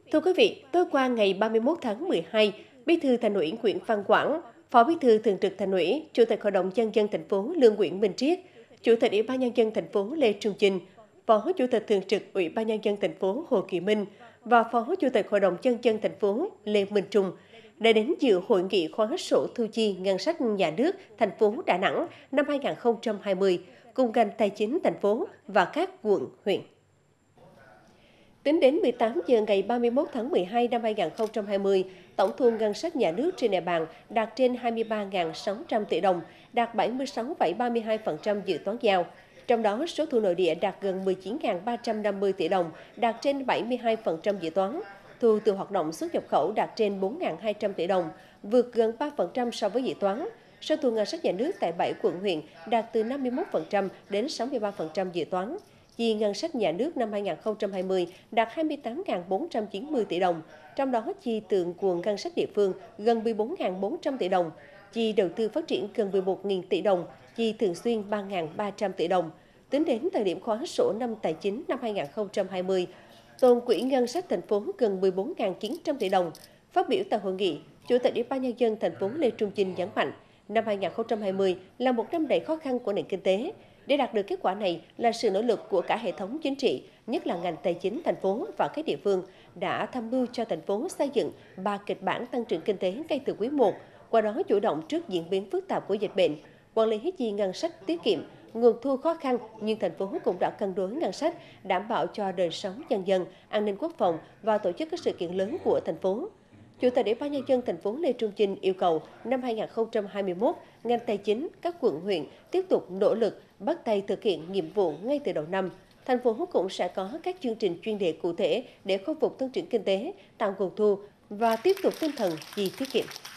Thưa quý vị, tối qua ngày 31 tháng 12, Bí thư Thành ủy Nguyễn Văn Quảng, Phó Bí thư Thường trực Thành ủy, Chủ tịch Hội đồng Nhân dân thành phố Lương Nguyễn Minh Triết, Chủ tịch Ủy ban Nhân dân thành phố Lê Trung Chinh, Phó Chủ tịch Thường trực Ủy ban Nhân dân thành phố Hồ Kỳ Minh và Phó Chủ tịch Hội đồng Nhân dân thành phố Lê Minh Trung đã đến dự hội nghị khóa sổ thu chi ngân sách nhà nước thành phố Đà Nẵng năm 2020 cùng ngành tài chính thành phố và các quận, huyện. Tính đến 18 giờ ngày 31 tháng 12 năm 2020, tổng thu ngân sách nhà nước trên địa bàn đạt trên 23.600 tỷ đồng, đạt 76,32% dự toán giao. Trong đó, số thu nội địa đạt gần 19.350 tỷ đồng, đạt trên 72% dự toán. Thu từ hoạt động xuất nhập khẩu đạt trên 4.200 tỷ đồng, vượt gần 3% so với dự toán. Số thu ngân sách nhà nước tại 7 quận huyện đạt từ 51% đến 63% dự toán. Chi ngân sách nhà nước năm 2020 đạt 28.490 tỷ đồng, trong đó chi từ nguồn ngân sách địa phương gần 14.400 tỷ đồng, chi đầu tư phát triển gần 11.000 tỷ đồng, chi thường xuyên 3.300 tỷ đồng. Tính đến thời điểm khóa sổ năm tài chính năm 2020, tồn quỹ ngân sách thành phố gần 14.900 tỷ đồng. Phát biểu tại hội nghị, Chủ tịch Ủy ban Nhân dân thành phố Lê Trung Chinh nhấn mạnh, năm 2020 là một năm đầy khó khăn của nền kinh tế. Để đạt được kết quả này là sự nỗ lực của cả hệ thống chính trị, nhất là ngành tài chính thành phố và các địa phương đã tham mưu cho thành phố xây dựng 3 kịch bản tăng trưởng kinh tế ngay từ quý 1, qua đó chủ động trước diễn biến phức tạp của dịch bệnh, quản lý chi ngân sách tiết kiệm, nguồn thu khó khăn nhưng thành phố cũng đã cân đối ngân sách, đảm bảo cho đời sống nhân dân, an ninh quốc phòng và tổ chức các sự kiện lớn của thành phố. Chủ tịch Ủy ban Nhân dân thành phố Lê Trung Chinh yêu cầu năm 2021, ngành tài chính, các quận huyện tiếp tục nỗ lực bắt tay thực hiện nhiệm vụ ngay từ đầu năm. Thành phố cũng sẽ có các chương trình chuyên đề cụ thể để khôi phục tăng trưởng kinh tế, tạo nguồn thu và tiếp tục tinh thần chi tiết kiệm.